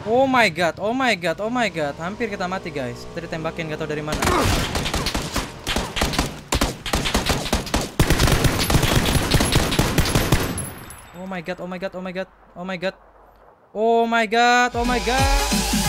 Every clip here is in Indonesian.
Oh my god, oh my god, oh my god. Hampir kita mati guys. Kita ditembakin gak tau dari mana. Oh my god, oh my god, oh my god, oh my god. Oh my god, oh my god.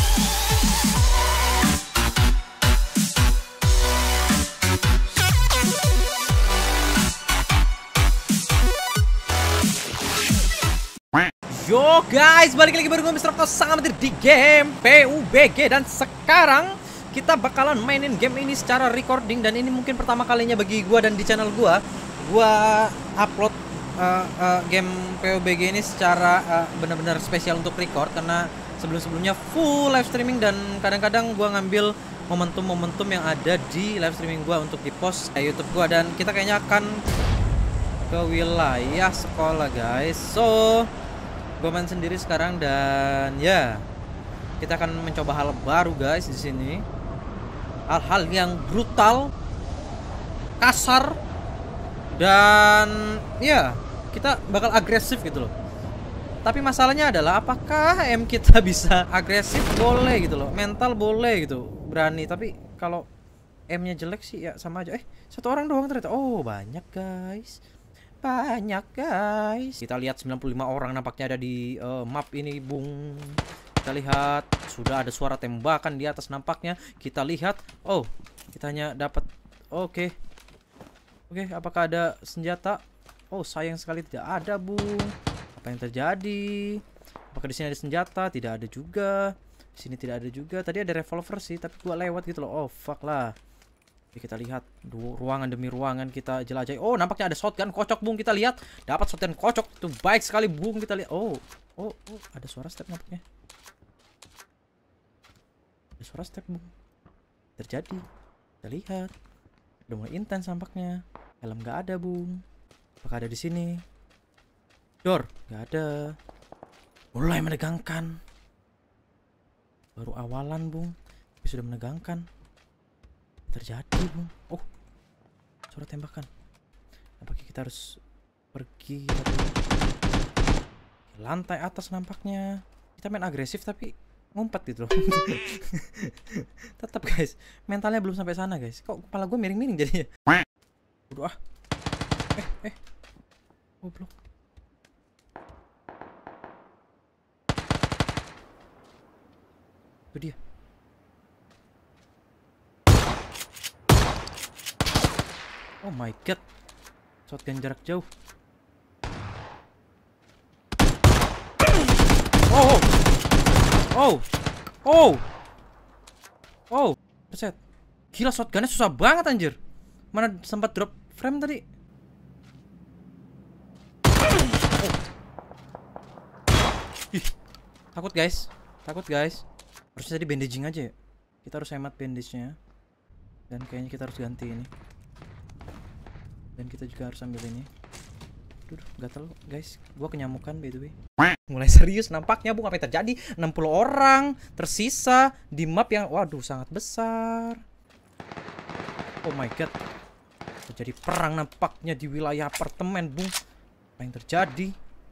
Yo guys, balik lagi bareng gue Mr. Octo sama di game PUBG. Dan sekarang kita bakalan mainin game ini secara recording. Dan ini mungkin pertama kalinya bagi gue dan di channel gue. Gue upload game PUBG ini secara benar-benar spesial untuk record. Karena sebelum-sebelumnya full live streaming. Dan kadang-kadang gue ngambil momentum-momentum yang ada di live streaming gue untuk di post YouTube gue. Dan kita kayaknya akan ke wilayah sekolah guys. So gue main sendiri sekarang dan ya kita akan mencoba hal baru guys di sini. Hal-hal yang brutal, kasar, dan ya kita bakal agresif gitu loh. Tapi masalahnya adalah apakah M kita bisa agresif? Boleh gitu loh, mental boleh gitu, berani. Tapi kalau M-nya jelek sih ya sama aja. Satu orang doang ternyata. Oh banyak guys. Banyak guys. Kita lihat 95 orang nampaknya ada di map ini, Bung. Kita lihat sudah ada suara tembakan di atas nampaknya. Kita lihat. Oh, kita hanya dapat. Oke. Oke, apakah ada senjata? Oh, sayang sekali tidak ada, Bung. Apa yang terjadi? Apakah di sini ada senjata? Tidak ada juga. Di sini tidak ada juga. Tadi ada revolver sih, tapi gua lewat gitu loh. Oh, fuck lah. Oke, kita lihat ruangan demi ruangan kita jelajahi. Oh, nampaknya ada shotgun kocok, Bung. Kita lihat dapat shotgun kocok. Itu baik sekali, Bung. Kita lihat. Oh, ada suara step nampaknya. Ada suara step, Bung. Terjadi. Kita lihat. Udah mulai intens nampaknya. Helm nggak ada, Bung. Apakah ada di sini? Door nggak ada. Mulai menegangkan. Baru awalan, Bung. Tapi sudah menegangkan. Terjadi, Bung. Oh, suara tembakan. Nampaknya kita harus pergi ke lantai atas nampaknya. Kita main agresif tapi ngumpet gitu loh. Tetap guys, mentalnya belum sampai sana guys. Kok kepala gue miring-miring jadinya. Udah ah. Goblok. Itu dia. Oh my god. Shotgun jarak jauh. Oh. Oh. Oh. Oh. Peset. Gila, shotgunnya susah banget anjir. Mana sempat drop frame tadi. Oh. Ih. Takut guys. Takut guys. Harusnya tadi bandaging aja ya. Kita harus hemat bandage-nya. Dan kayaknya kita harus ganti ini. Dan kita juga harus ambil ini. Duh, gatel guys. Gua kenyamukan by the way. Mulai serius nampaknya, Bung. Apa yang terjadi? 60 orang tersisa di map yang waduh sangat besar. Oh my god. Terjadi perang nampaknya di wilayah apartemen, Bung. Apa yang terjadi?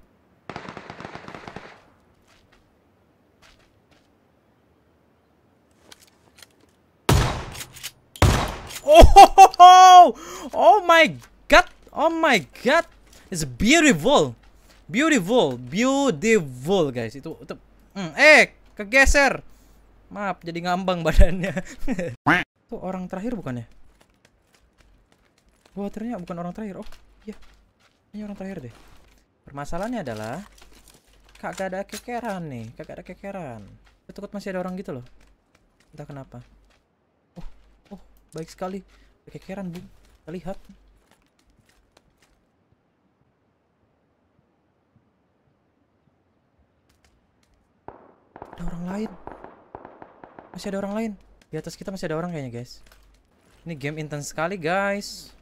Oh my god. Oh my god. It's beautiful. Beautiful guys. Itu kegeser. Maaf jadi ngambang badannya. Itu orang terakhir bukan ya? Wah, ternyata bukan orang terakhir. Oh iya, ini orang terakhir deh. Permasalahannya adalah kagak ada kekeran nih. Kagak ada kekeran. Takut masih ada orang gitu loh. Entah kenapa. Oh baik sekali. Kekeran, Bung. Kita lihat. Ada orang lain. Masih ada orang lain. Di atas kita masih ada orang kayaknya, guys. Ini game intens sekali, guys.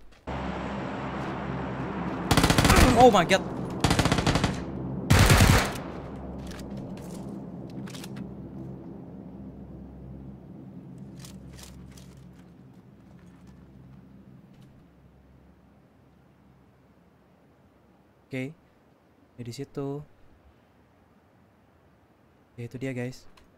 Oh my god. Oke. Di situ. Ya itu dia, guys.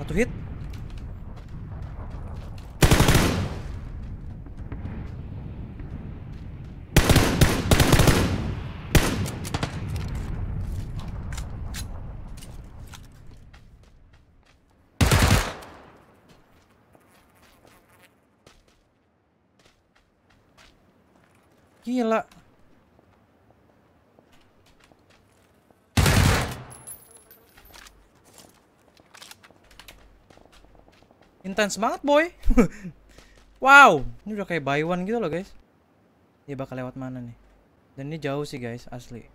Satu hit. Gila. Intens banget, boy. Wow, ini udah kayak buy one gitu loh, guys. Dia bakal lewat mana nih? Dan ini jauh sih, guys, asli.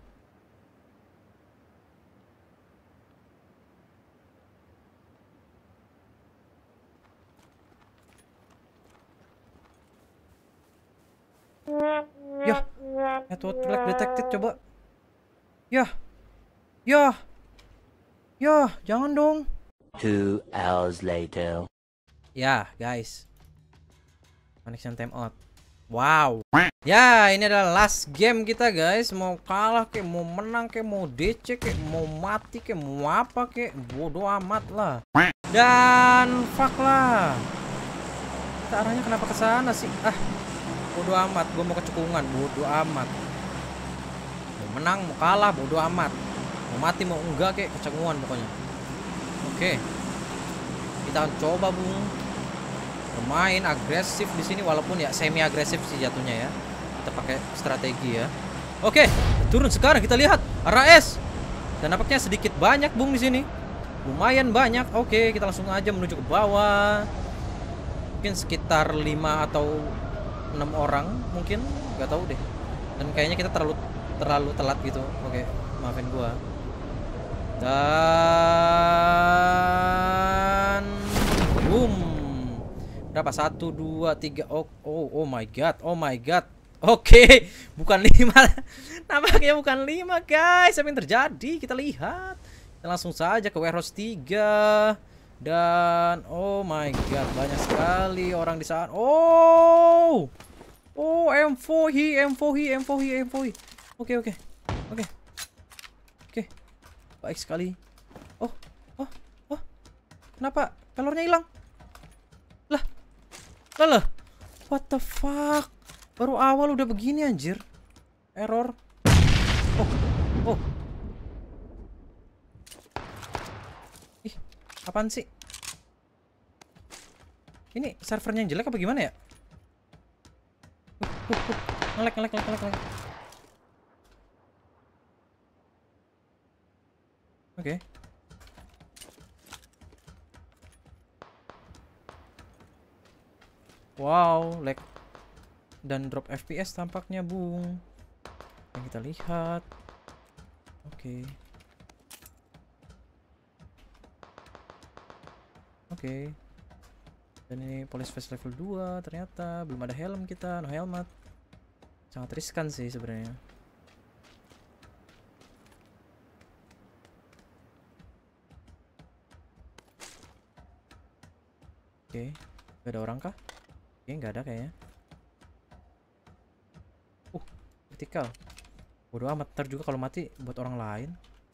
Yah, network lag detected, coba. Yah, yah, yah, jangan dong. 2 hours later. Ya, guys. Connection time out. Wow. Ya, ini adalah last game kita, guys. Mau kalah kek, mau menang kek, mau DC kek, mau mati kek, mau apa kek, bodoh amat lah. Dan fuck lah. Kita arahnya kenapa ke sana sih? Ah, bodoh amat. Gue mau kecekungan, bodoh amat. Mau menang, mau kalah, bodoh amat. Mau mati, mau enggak kek, kecenguan pokoknya. Oke. Kita akan coba, Bung. Bermain agresif di sini, walaupun ya semi agresif sih jatuhnya ya. Kita pakai strategi ya. Oke, turun sekarang kita lihat RAS. Dan nampaknya sedikit banyak, Bung, di sini. Lumayan banyak. Oke, kita langsung aja menuju ke bawah. Mungkin sekitar 5 atau 6 orang mungkin, nggak tahu deh. Dan kayaknya kita terlalu telat gitu. Oke, maafin gua. Dan boom. Berapa? 1, 2, 3. Oh my god. Oh my god. Oke, bukan 5. Nampaknya bukan 5, guys. Apa yang terjadi? Kita lihat. Kita langsung saja ke warehouse 3. Dan oh my god, banyak sekali orang di sana. Oh, M4. Oke. Baik sekali. Oh. Kenapa telurnya hilang? Lah. What the fuck? Baru awal udah begini, anjir. Error. Oh. Ih, apaan sih? Ini servernya yang jelek apa gimana ya? Ngelek. Oke. Wow, lag dan drop FPS tampaknya, Bung. Yang kita lihat. Oke. Dan ini police face level 2 ternyata belum ada helm kita, no helmet. Sangat riskan sih sebenarnya. Oke, gak ada orang kah? Oke, nggak ada kayaknya. Vertikal. Bodoh amat, ntar juga kalau mati buat orang lain.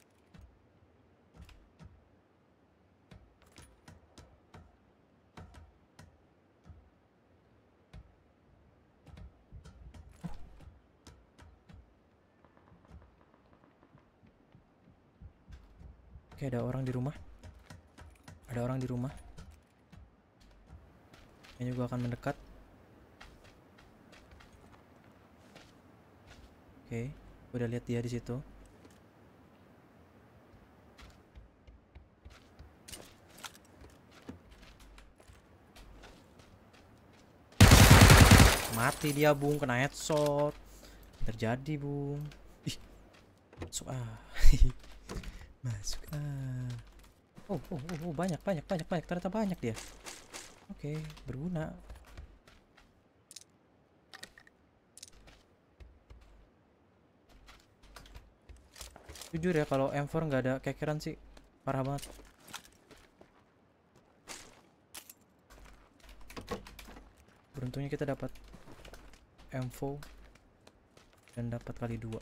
Oke, ada orang di rumah. Kayaknya gua akan mendekat. Oke, gue udah lihat dia di situ. Mati dia, Bung, kena headshot. Terjadi, Bung. Ih, masuk masuk banyak, ternyata banyak dia. Oke, berguna. Jujur ya, kalau M4 nggak ada kekeran sih parah banget. Beruntungnya kita dapat M4 dan dapat kali 2.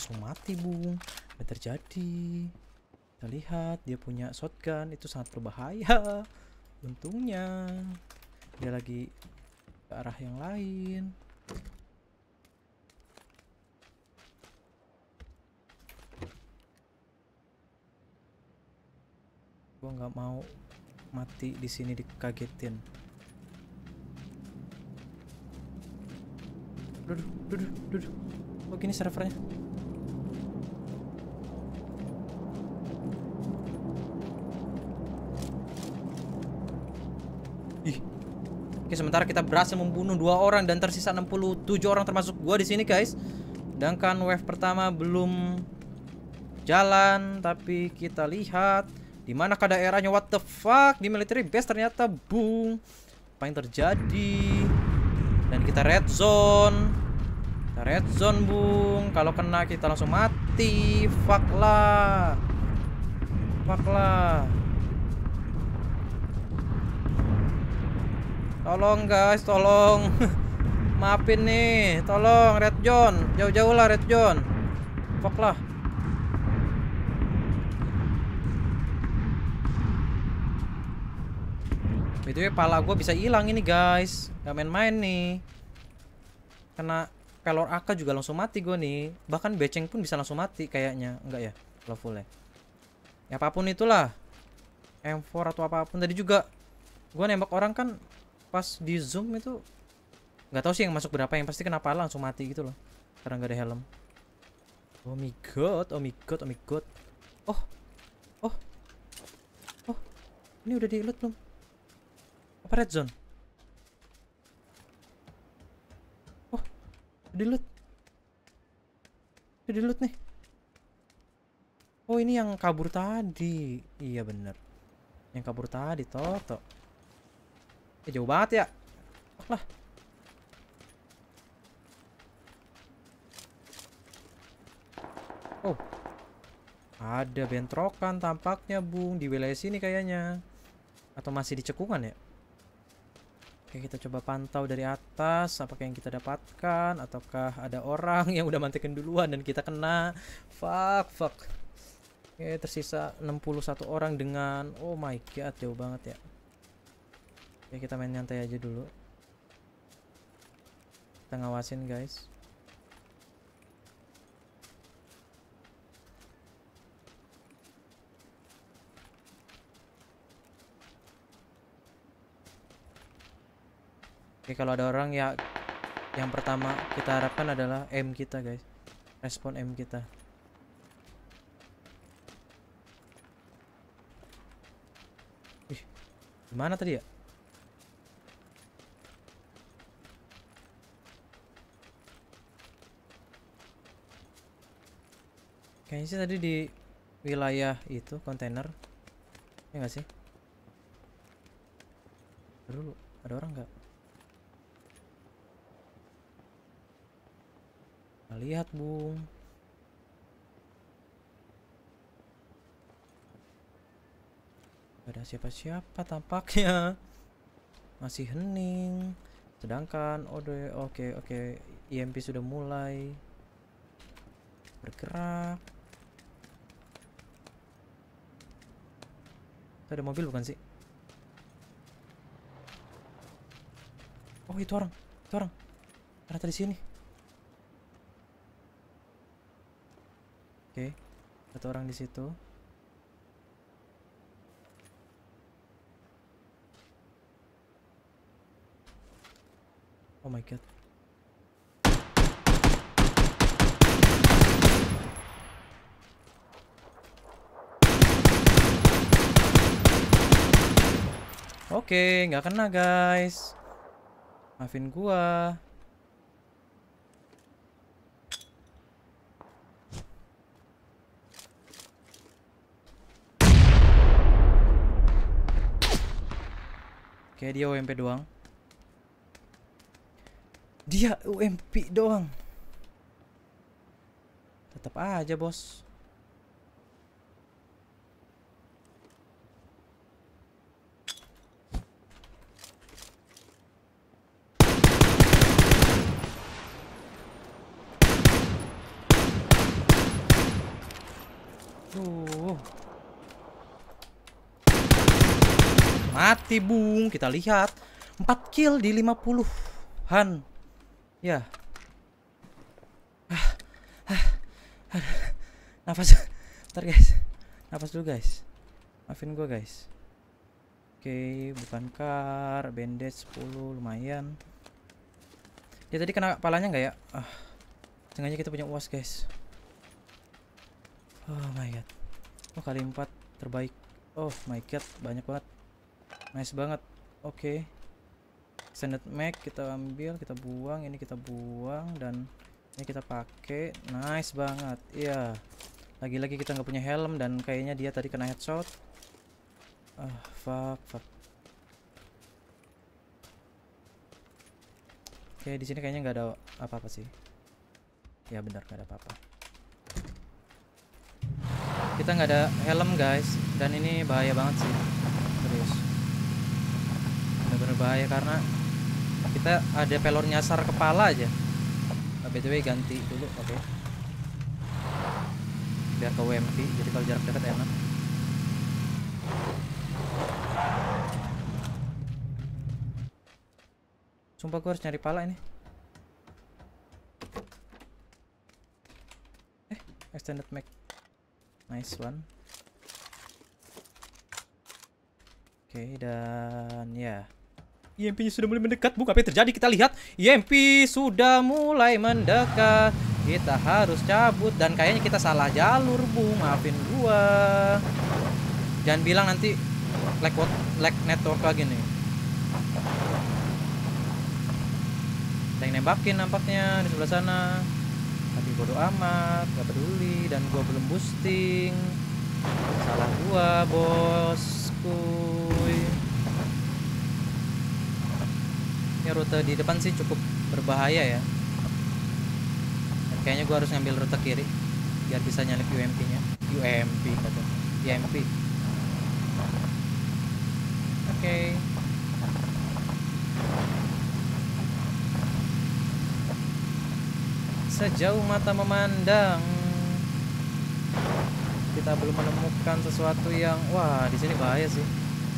langsung mati, Bung. Apa terjadi? Kita lihat dia punya shotgun, itu sangat berbahaya. Untungnya dia lagi ke arah yang lain. Gua nggak mau mati di sini dikagetin. Duduk. Oh gini servernya. Ih. Oke, sementara kita berhasil membunuh 2 orang dan tersisa 67 orang termasuk gua di sini, guys. Sedangkan wave pertama belum jalan, tapi kita lihat di manakah daerahnya. What the fuck? Di military base ternyata, Bung. Apa yang terjadi? Dan kita red zone. Kita red zone, Bung. Kalau kena kita langsung mati. Fuck lah. Fuck lah. Tolong guys, tolong. Maafin nih. Tolong red zone. Jauh-jauh lah red zone. Fuck lah. BTW pala gue bisa hilang ini, guys. Gak main-main nih. Kena pelor AK juga langsung mati gue nih. Bahkan beceng pun bisa langsung mati kayaknya. Enggak ya, kalau full ya. Ya apapun itulah, M4 atau apapun. Tadi juga gue nembak orang kan pas di zoom itu nggak tahu sih yang masuk berapa, yang pasti kena pala langsung mati gitu loh karena nggak ada helm. Oh my god, oh my god, oh my god. Oh ini udah di loot belum? Apa red zone? Oh di loot nih. Oh ini yang kabur tadi. Iya bener, yang kabur tadi Toto. Jauh banget ya. Lah. Oh. Ada bentrokan tampaknya, Bung, di wilayah sini kayaknya. Atau masih di cekungan ya? Oke, kita coba pantau dari atas. Apakah yang kita dapatkan? Ataukah ada orang yang udah mantekin duluan dan kita kena? Fuck. Oke, tersisa 61 orang dengan... Oh my god, jauh banget ya. Oke, kita main nyantai aja dulu. Kita ngawasin, guys. Oke, kalau ada orang ya, yang pertama kita harapkan adalah aim kita, guys. Respon aim kita. Ih, gimana tadi ya? Kayaknya sih tadi di wilayah itu kontainer. Ya nggak sih? Dulu ada orang nggak? Nah, lihat, Bung. Gak ada siapa-siapa tampaknya. Masih hening. Sedangkan oke, EMP sudah mulai bergerak. Itu ada mobil bukan sih? Oh itu orang. Ternyata di sini. Oke, satu orang di situ. Oh my god. Oke, nggak kena, guys. Maafin gua. Oke, dia UMP doang. Tetap aja, bos. Duh. Mati Bung, kita lihat 4 kill di 50-an. Ya. Nafas. Bentar guys. Nafas dulu guys. Maafin gua guys. Oke, bukan kar, bandage 10 lumayan. Dia tadi kena kepalanya nggak ya? Sengaja kita punya UAS guys. Oh my god. Oh kali 4 terbaik. Oh my god, banyak banget. Nice banget. Oke. Extended mag kita ambil, kita buang, ini kita buang, dan ini kita pakai. Nice banget. Iya. Lagi-lagi kita nggak punya helm dan kayaknya dia tadi kena headshot. Fuck. Oke, di sini kayaknya nggak ada apa-apa sih. Ya benar, nggak ada apa-apa. Kita nggak ada helm guys, dan ini bahaya banget sih, serius. Bener-bener bahaya karena kita ada pelor nyasar kepala aja. BTW ganti dulu, oke. Biar ke WMP, jadi kalau jarak dekat enak. Sumpah gue harus nyari pala ini. Extended mag. Nice one. Oke, dan ya. EMP-nya sudah mulai mendekat. Bung, apa yang terjadi? Kita lihat EMP sudah mulai mendekat. Kita harus cabut dan kayaknya kita salah jalur, Bung. Maafin gua. Jangan bilang nanti lag network lagi nih. Ada yang nembakin nampaknya di sebelah sana. Tapi bodo amat, gak peduli, dan gua belum boosting. Salah gua, bosku. Ini rute di depan sih cukup berbahaya ya. Dan kayaknya gua harus ngambil rute kiri biar bisa nyalip UMP-nya. UMP kata. UMP. Oke. Sejauh mata memandang, kita belum menemukan sesuatu yang wah, di sini bahaya sih.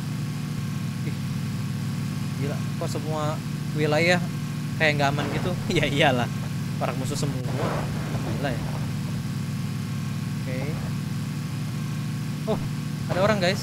Gila, kok semua wilayah kayak nggak aman gitu? Ya iyalah, para musuh semua. Gila ya. Oke. Oh, ada orang guys.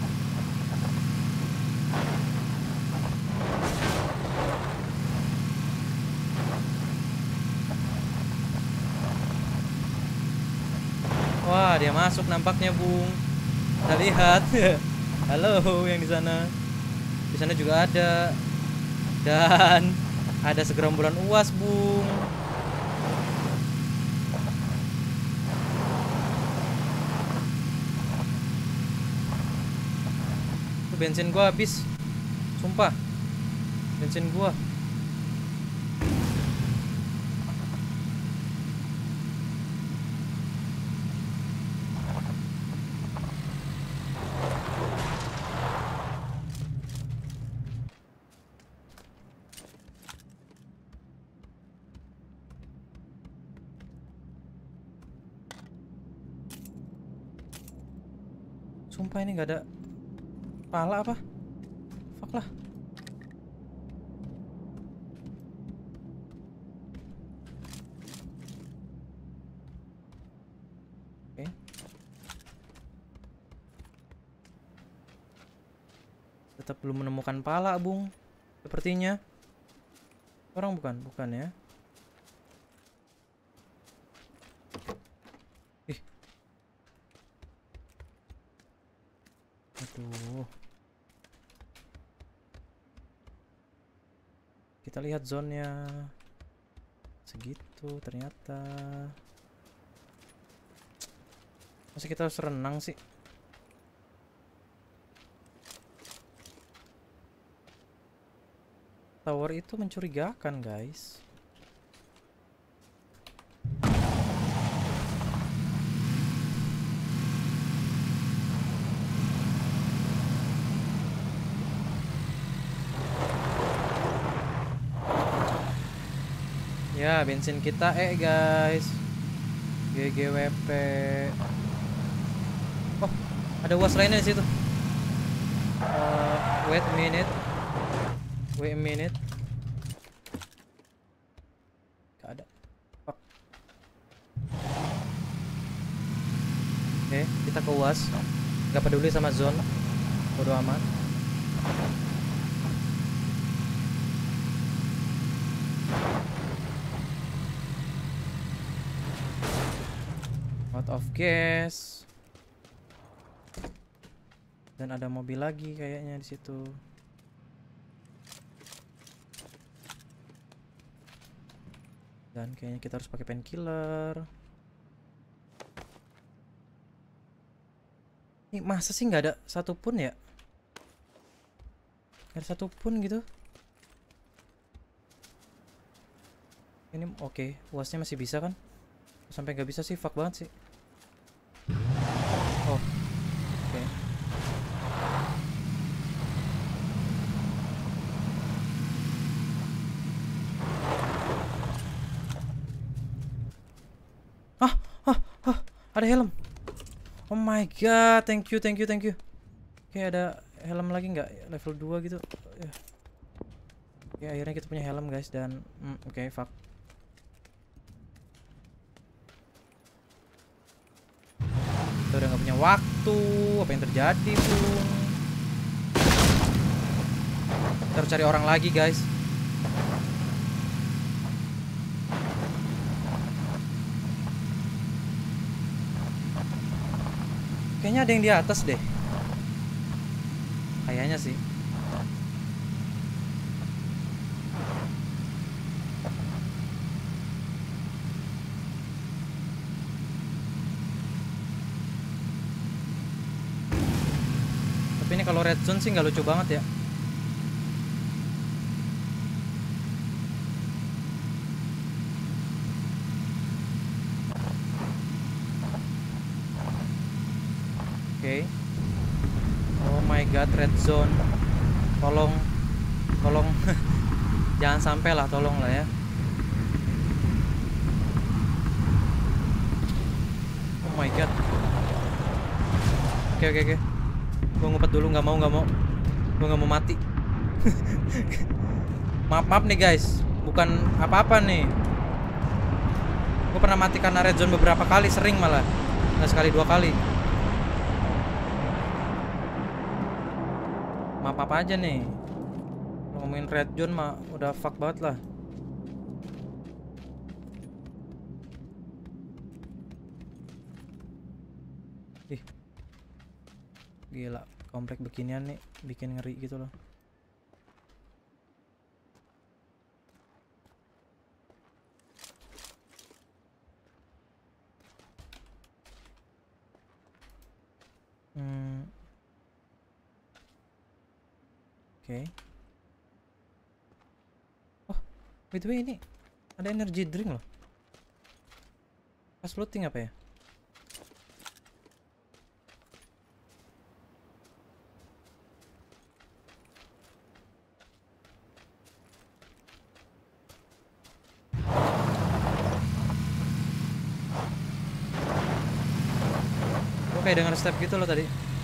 Wah, dia masuk nampaknya, Bung. Kita lihat. Halo yang di sana. Di sana juga ada. Dan ada segerombolan UAS, Bung. Tuh, bensin gua habis. Sumpah. Bensin gua. Sumpah ini nggak ada pala apa? Fuck lah. Oke. Tetap belum menemukan pala, Bung. Sepertinya. Orang bukan ya. Aduh. Kita lihat zonnya. Segitu ternyata. Masa kita harus renang sih? Tower itu mencurigakan, guys. Ya, bensin kita guys. GGWP. Ada was lainnya di situ. Wait a minute. Wait a minute. Gak ada. Fuck. Oke, kita ke was. Gak peduli sama zone. Bodo amat. Out of gas. Dan ada mobil lagi kayaknya di situ. Dan kayaknya kita harus pakai painkiller. Ini masa sih nggak ada satupun ya? Nggak ada satupun gitu. Ini oke, wasnya masih bisa kan? Sampai nggak bisa sih, fuck banget sih. Oh, oke. Ada helm. Oh my god, thank you. Oke, ada helm lagi nggak? Level 2 gitu. Ya, akhirnya kita punya helm guys. Dan oke, fuck. Kita udah nggak punya waktu. Apa yang terjadi pun? Kita harus cari orang lagi guys. Kayaknya ada yang di atas deh. Kayaknya sih. Tapi ini kalau red zone sih nggak lucu banget ya. Oke. Oh my god, red zone. Tolong jangan sampai lah, tolong lah ya. Oh my god. Oke. Gue ngumpet dulu, nggak mau. Gue nggak mau mati. maaf nih guys, bukan apa-apa nih. Gue pernah mati karena red zone beberapa kali, sering malah, nggak sekali 2 kali. Apa aja nih. Kalau ngomongin red zone mah udah fuck banget lah. Ih, gila, komplek beginian nih bikin ngeri gitu loh. Oke. Oh, by the way ini ada energy drink loh. Pas looting apa ya? Gue kayak denger step gitu loh tadi.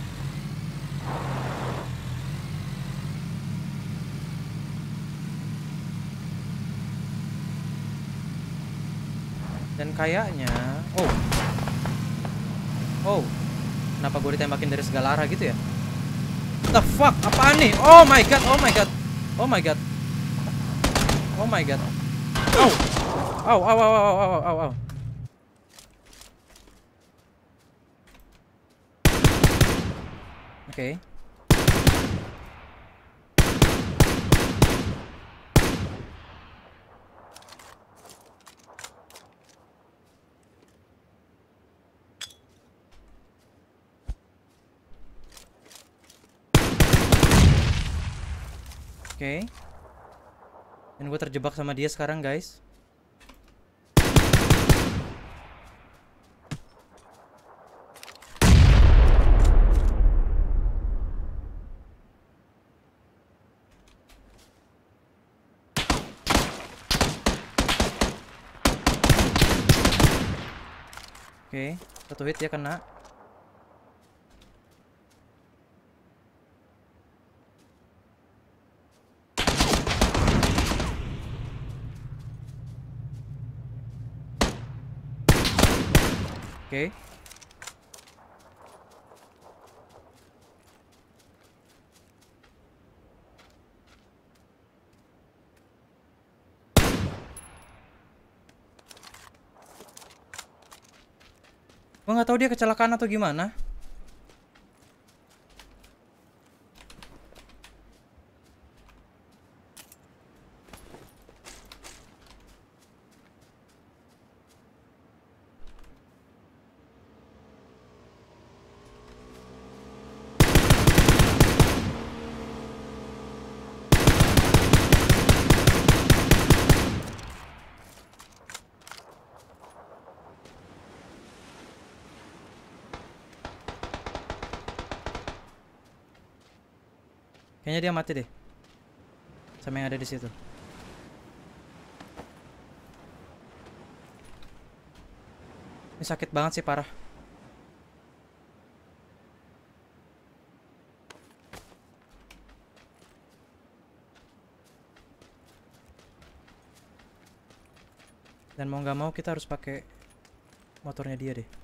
Dan kayaknya oh kenapa gue ditembakin dari segala arah gitu ya? What the fuck, apaan nih? Oh my god. Au. Oke. Oke. Dan gue terjebak sama dia sekarang, guys. Oke, satu hit dia kena. Oke. Gua nggak tahu dia kecelakaan atau gimana. Kayaknya dia mati deh. Sama yang ada di situ. Ini sakit banget sih, parah. Dan mau nggak mau kita harus pakai motornya dia deh.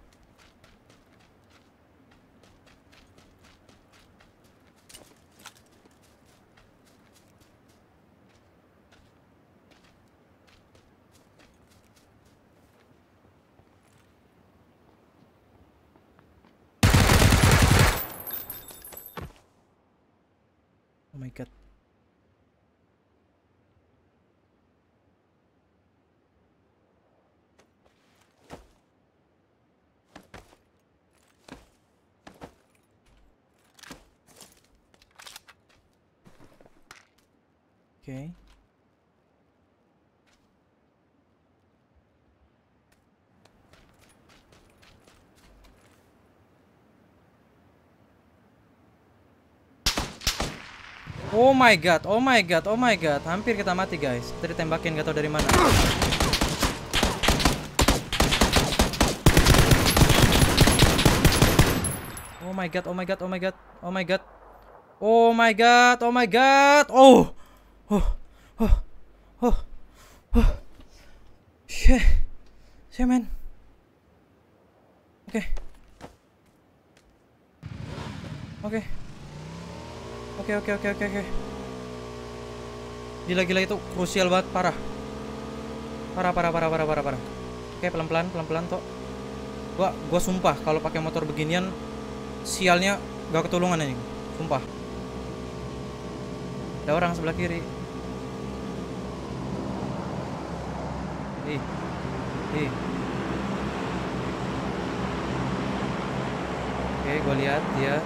Oh my god. Oke. Oh my god, oh my god, oh my god. Hampir kita mati guys. Kita ditembakin gak tau dari mana. Oh my god, oh my god, oh my god, oh my god. Oh my god, oh my god. Oh. Oh. Oh. Oh. Oh. Shit. Shit man. Oke. Oke. Oke. Gila itu krusial banget, parah. Parah. Oke, pelan-pelan toh. Gua sumpah kalau pakai motor beginian sialnya gak ketulungan anjing. Sumpah. Ada orang sebelah kiri. Oke, gua lihat dia.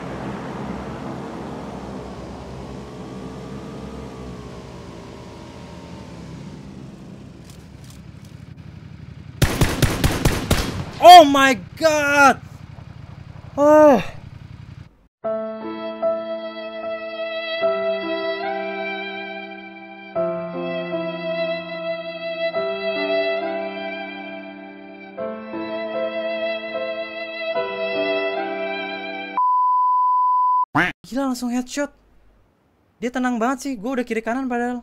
Oh my god. Oh. Gila langsung headshot. Dia tenang banget sih. Gue udah kiri kanan padahal.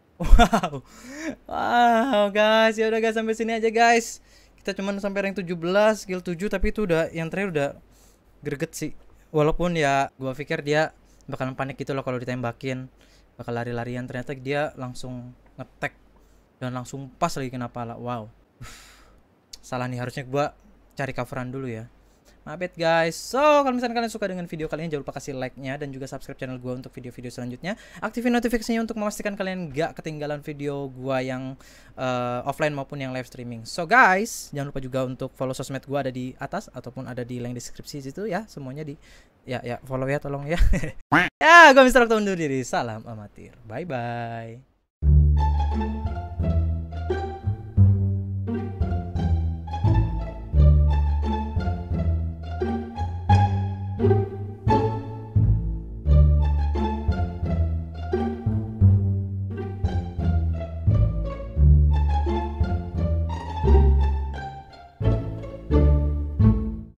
Wow guys, ya udah guys, sampai sini aja guys. Kita cuman sampai rank 17, skill 7, tapi itu udah yang terakhir udah greget sih. Walaupun ya gua pikir dia bakalan panik gitu loh kalau ditembakin, bakal lari-larian, ternyata dia langsung ngetek dan langsung pas lagi kena pala. Wow. Salah nih, harusnya gua cari coveran dulu ya. Mabet guys. So, kalau misalnya kalian suka dengan video kali ini, jangan lupa kasih like-nya dan juga subscribe channel gua untuk video-video selanjutnya. Aktifin notifikasinya untuk memastikan kalian gak ketinggalan video gua yang offline maupun yang live streaming. So guys, jangan lupa juga untuk follow sosmed gua, ada di atas ataupun ada di link deskripsi situ ya. Semuanya di ya follow ya, tolong ya. Ya, gua Mr. Okto undur diri. Salam amatir. Bye bye.